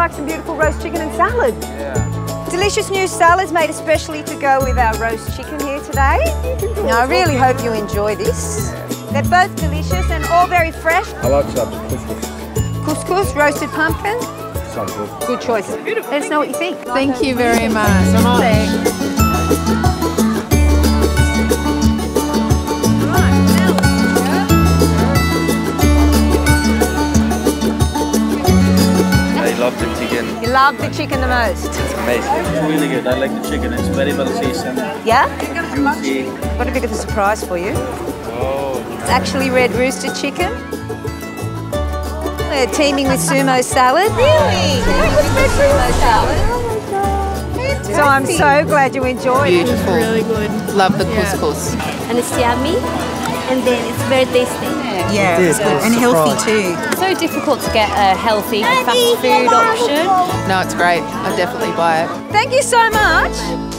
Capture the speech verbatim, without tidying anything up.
like some beautiful roast chicken and salad? Yeah. Delicious new salads made especially to go with our roast chicken here today. Now, I really hope you enjoy this. They're both delicious and all very fresh. I like some couscous. Couscous, roasted pumpkin. Sounds good. Good choice. Let us know what you think. Thank you very much. So much. I love the chicken. You love the chicken the most. It's amazing. It's really good. I like the chicken. It's very well seasoned. Yeah? Juicy. Got a bit of a surprise for you. Oh. It's actually red rooster chicken. We're teaming with sumo salad. Really? Sumo salad. So I'm so glad you enjoyed it. Beautiful. Really good. Love the couscous. And it's yummy, and then it's very tasty. Yeah, It is, good. good And healthy surprise. too. It's so difficult to get a healthy fast food option. No, it's great. I'd definitely buy it. Thank you so much.